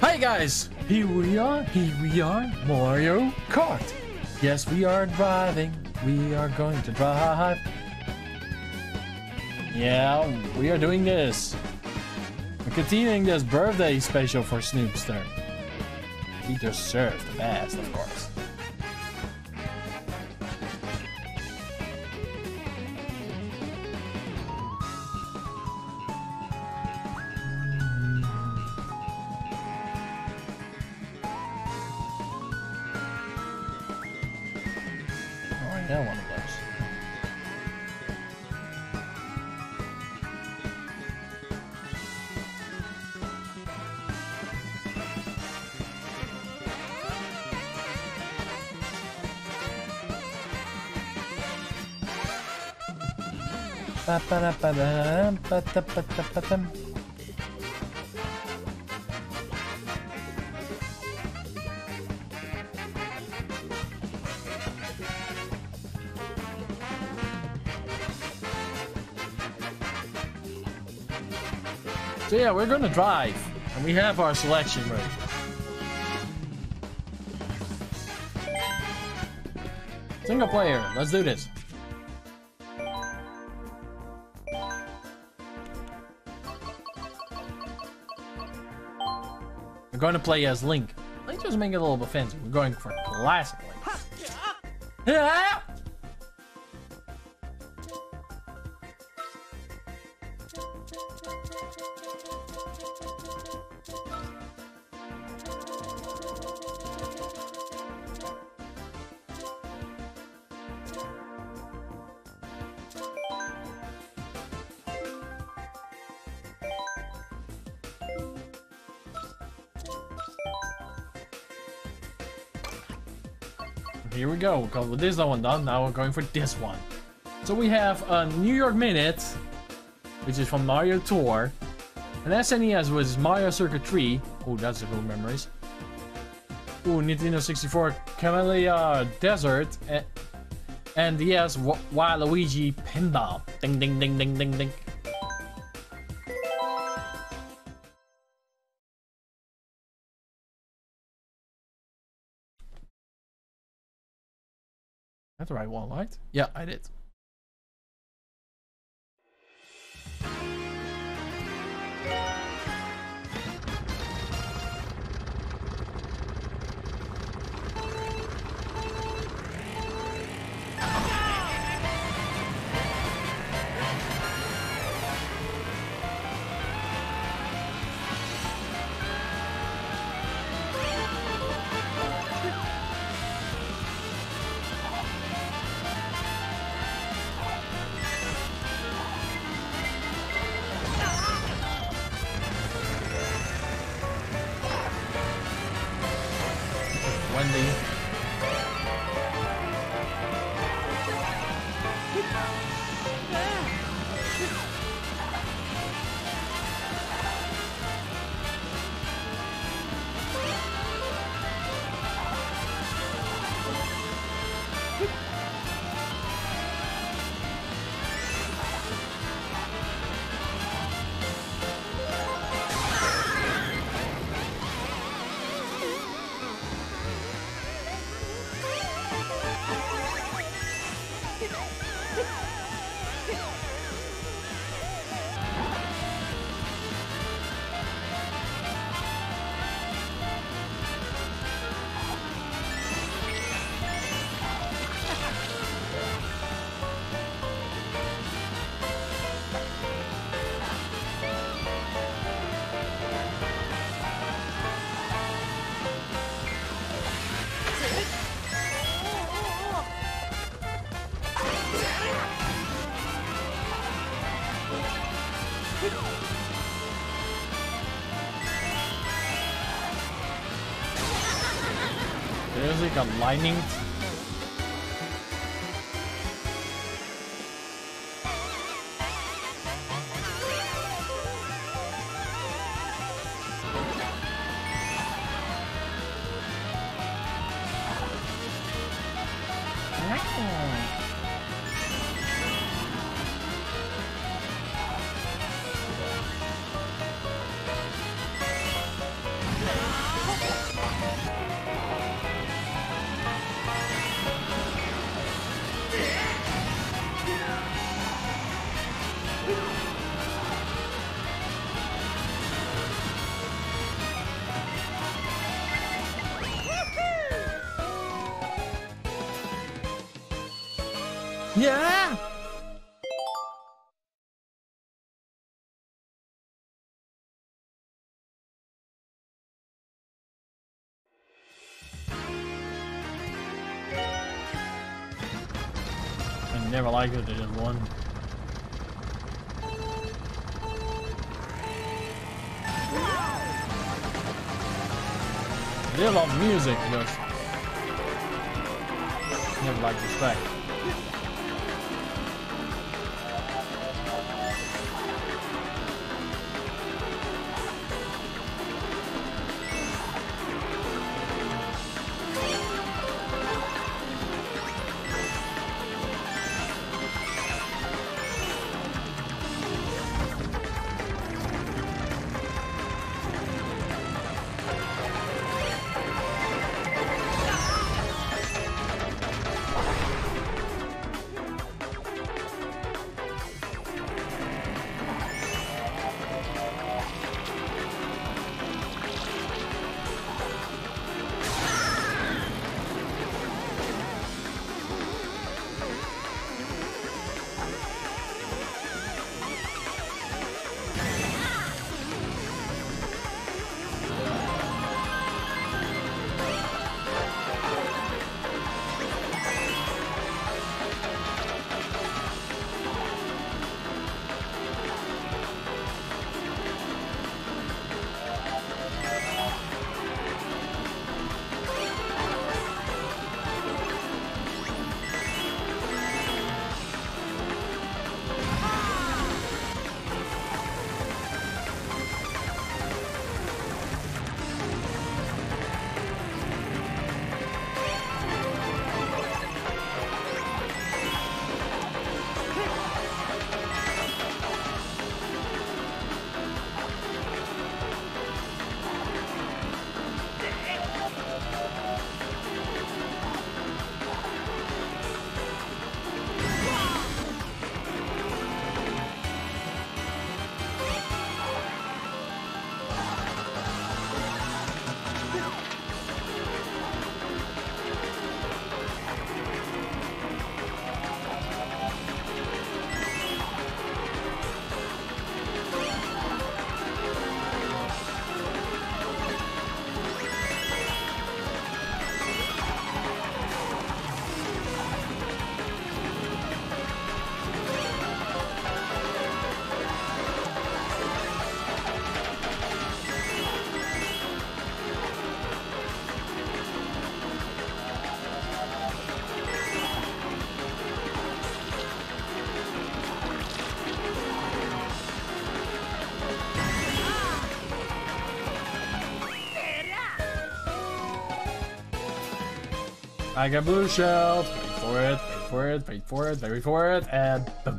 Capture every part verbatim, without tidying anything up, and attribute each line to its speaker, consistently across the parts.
Speaker 1: Hi guys, here we are, here we are, Mario Kart. Yes, we are driving, we are going to drive. Yeah, we are doing this. We're continuing this birthday special for Snoopster. He deserves the best, of course. Yeah, one of those. Ba ba da ba da ba da ba da ba da. So yeah, we're gonna drive, and we have our selection ready. Single player, let's do this. We're going to play as Link. Let's just make it a little bit fancy. We're going for classic Link. Yeah! Here we go. With this one done, now we're going for this one. So we have a New York Minute, which is from Mario Tour, an S N E S with Mario Circuit three. Oh, that's a good memories. Ooh, Nintendo sixty-four Camellia Desert, and, and yes, Waluigi Pinball. Ding, ding, ding, ding, ding, ding. That's the right one, right? Yeah, I did. Wendy. There's like a lightning. Yeah! I never liked it, they just won. They love music, just never liked respect. I got blue shells. Wait for it, wait for it, wait for it, wait for it, and boom.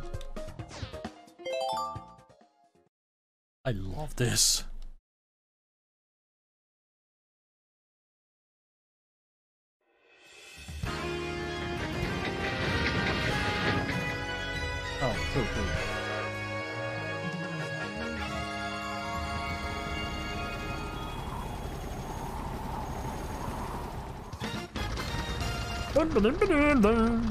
Speaker 1: I love this. Oh, cool, cool. Dun, dun, dun, dun, dun.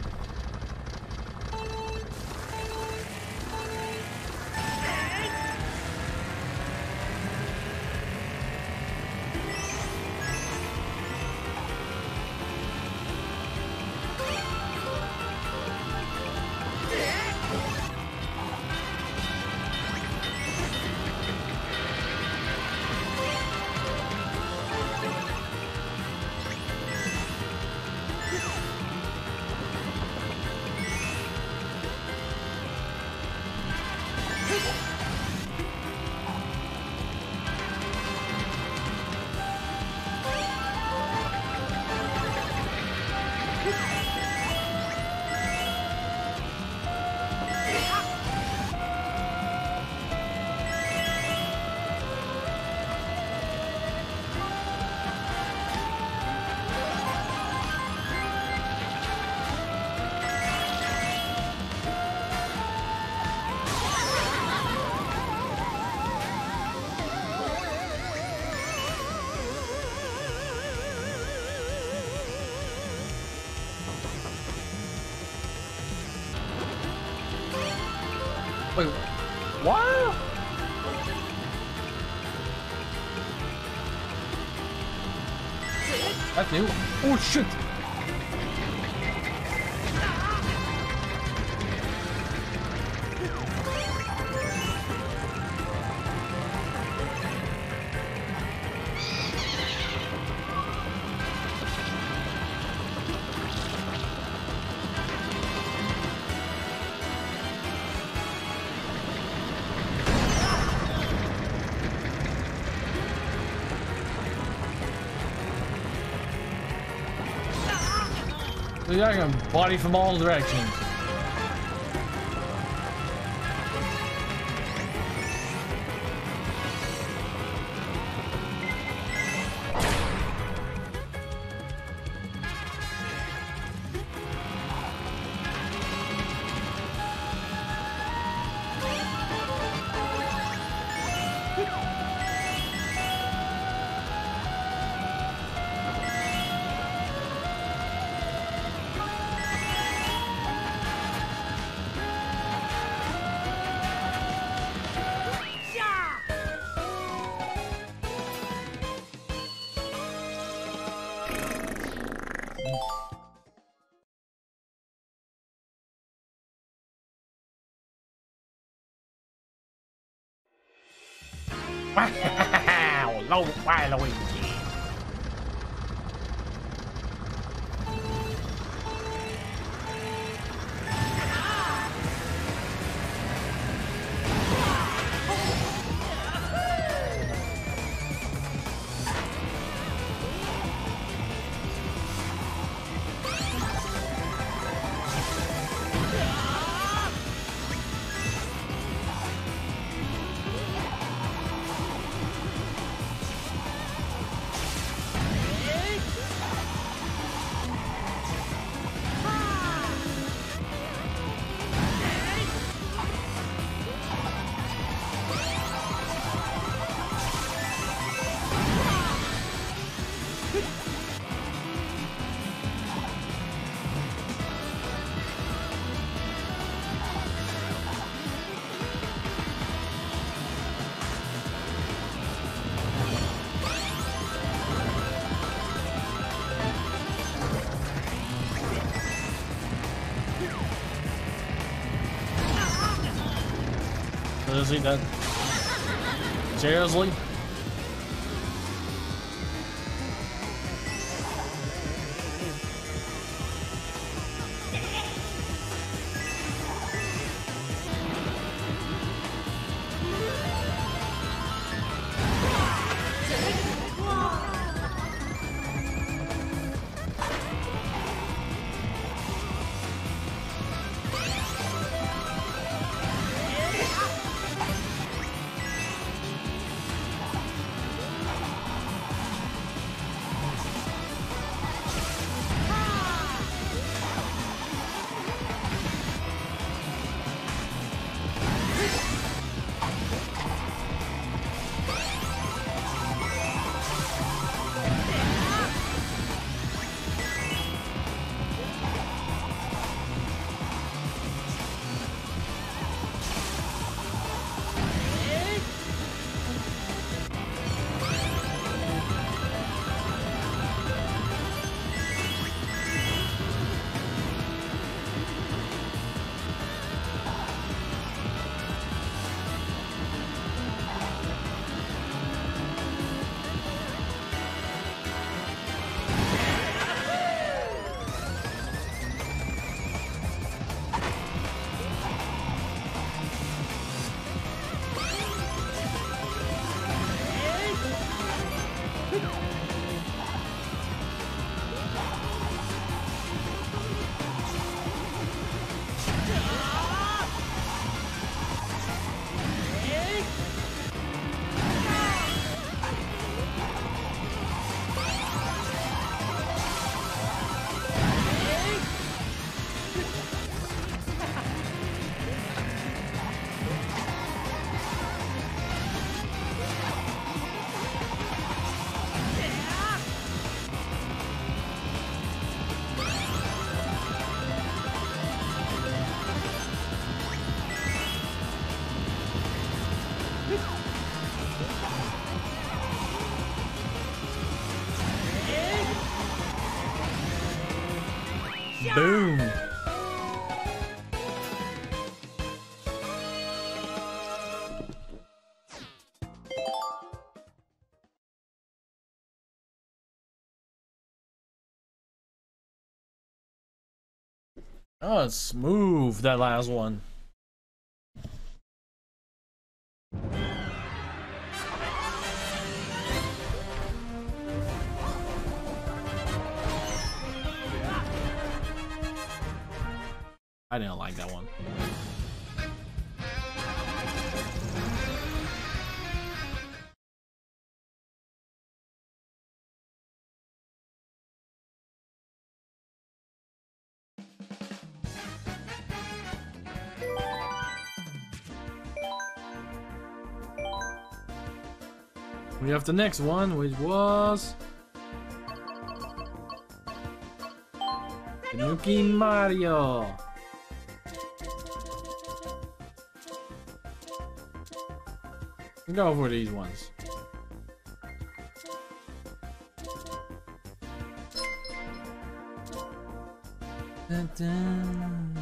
Speaker 1: Wait, what? That's new. Oh shit! Dude, I can body from all directions. Wow, low Waluigi. Seriously, that? Seriously? Boom. Oh, it's smooth, that last one. I didn't like that one. We have the next one, which was Tanuki Mario. Go for these ones. Dun, dun.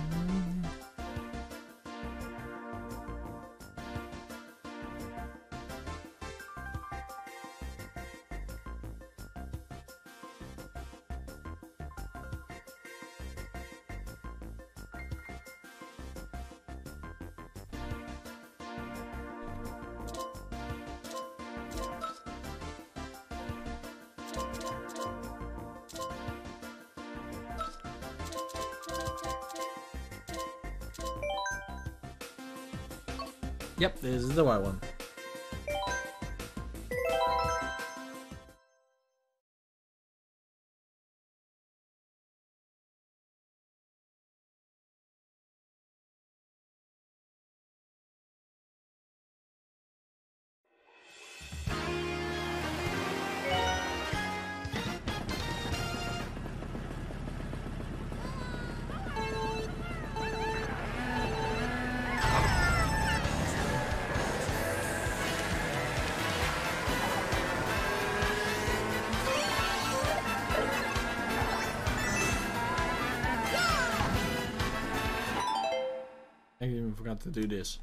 Speaker 1: Yep, this is the white one. I even forgot to do this.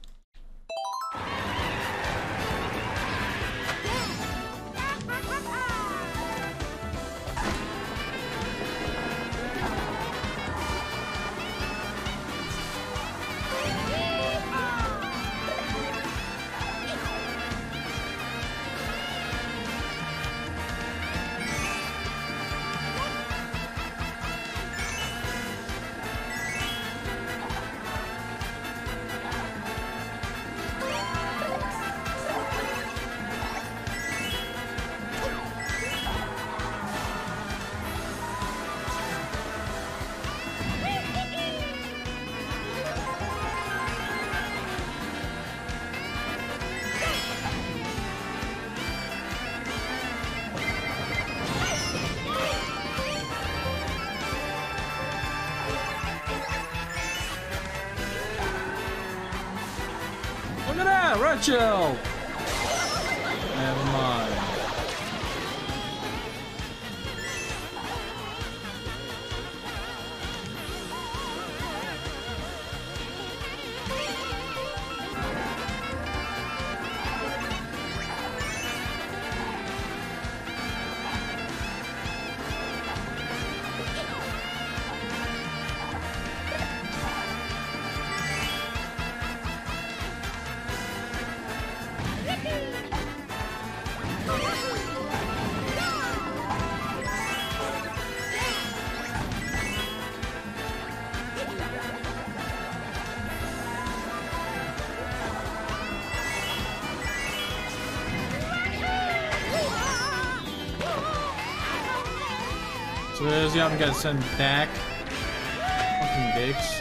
Speaker 1: Look at that, Rachel! Never mind. So there's the other guy sent back. Fucking dicks.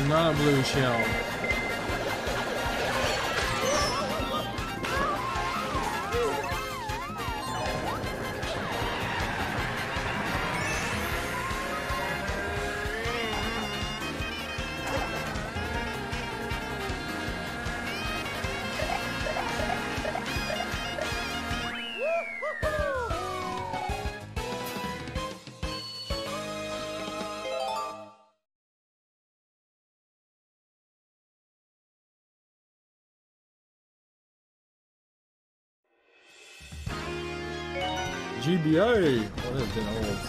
Speaker 1: another blue shell. G B A! Oh, that's been old.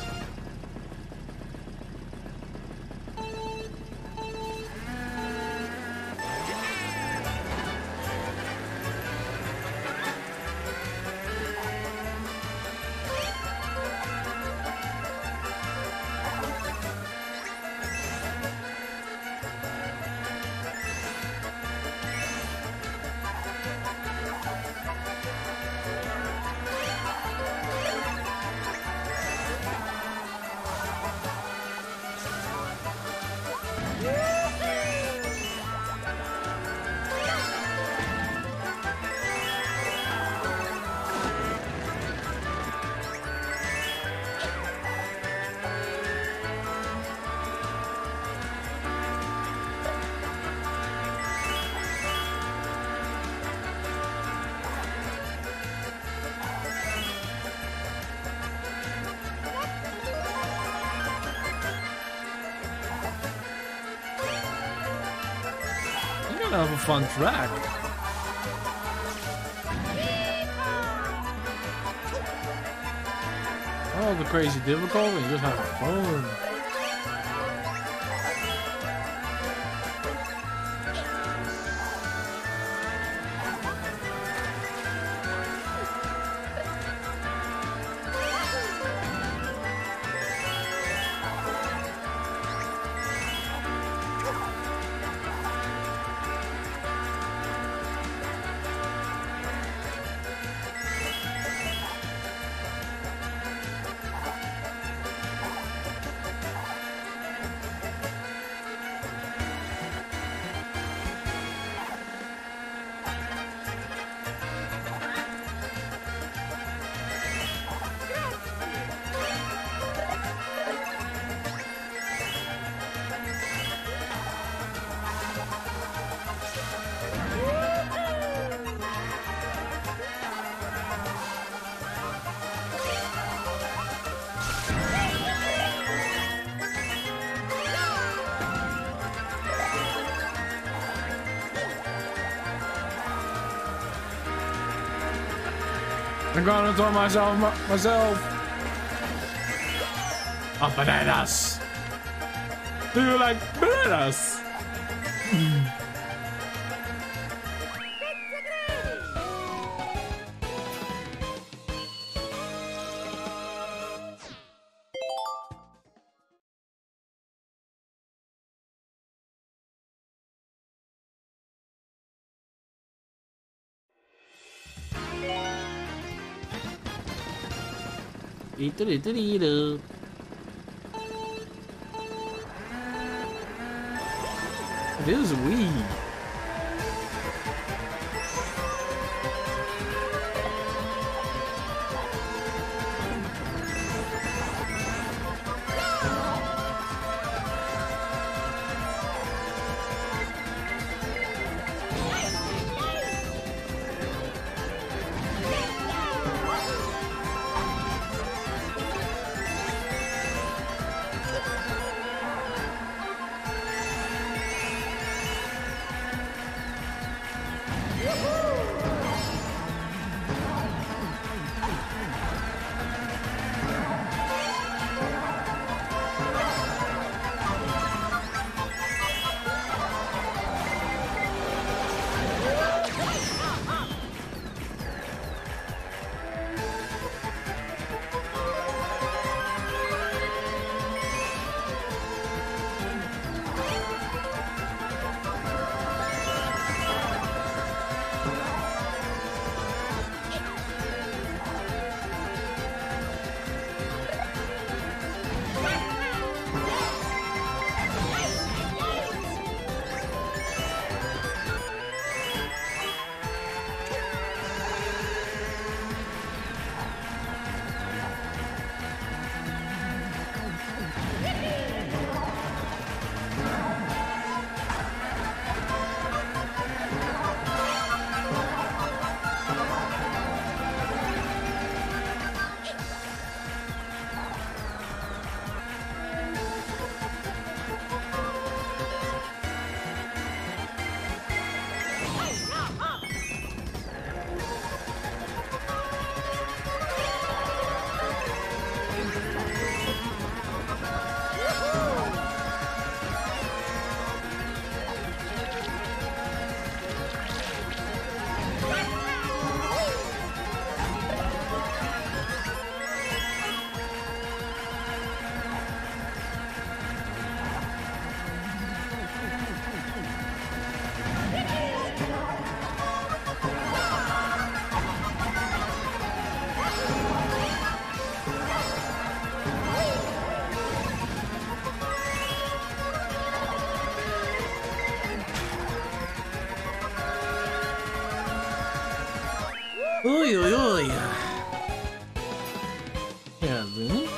Speaker 1: Have a fun track. All the crazy difficult and just have fun. I'm gonna throw myself myself. Oh, bananas. Do you like bananas? Mm. Eat-a-dee-dee-dee-doo. This is weed. Oy, oy, oy. Yeah, really?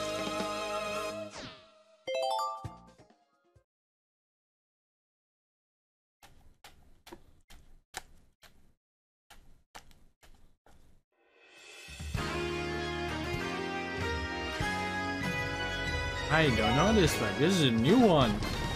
Speaker 1: I don't know this one. This is a new one.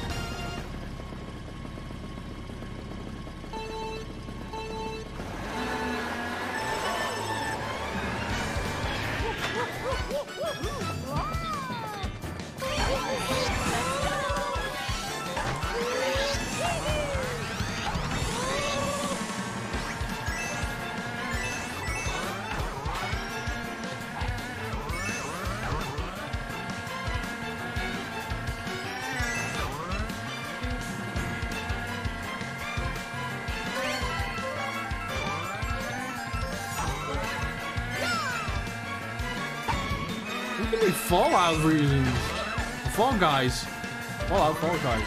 Speaker 1: Fallout reasons. Fall Guys. Fallout Fall Guys.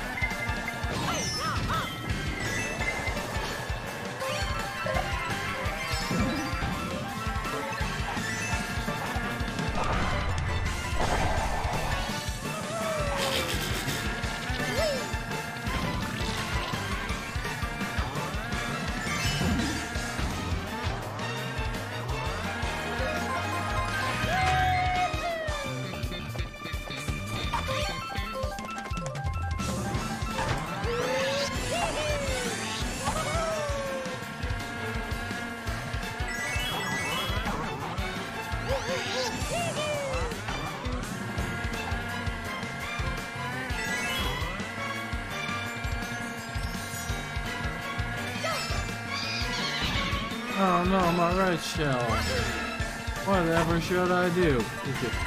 Speaker 1: Oh no, my right shell. Whatever should I do? Is it?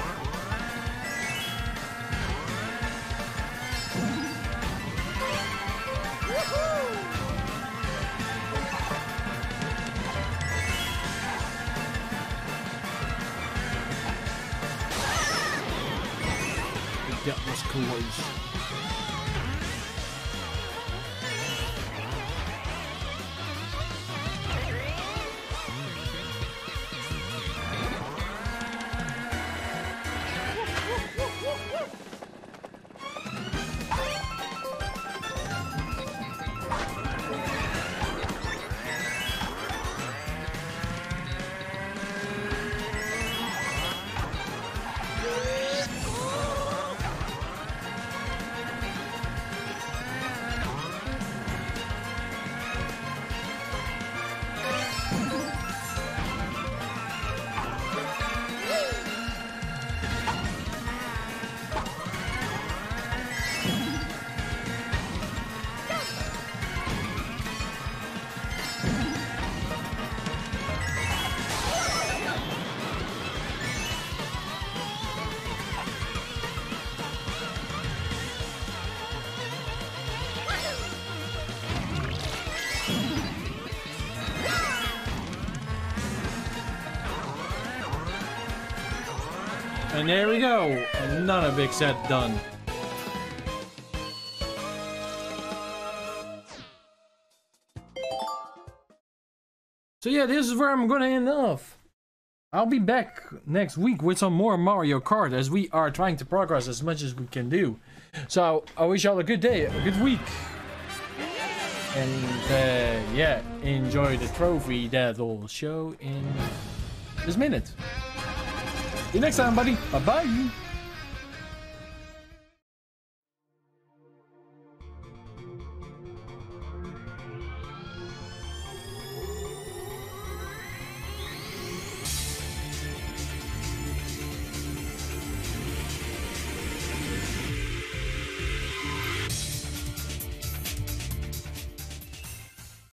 Speaker 1: That was close. And there we go, another big set done. So yeah, this is where I'm gonna end off. I'll be back next week with some more Mario Kart as we are trying to progress as much as we can do. So I wish y'all a good day, a good week. And uh, yeah, enjoy the trophy that will show in this minute. See you next time, buddy. Bye-bye.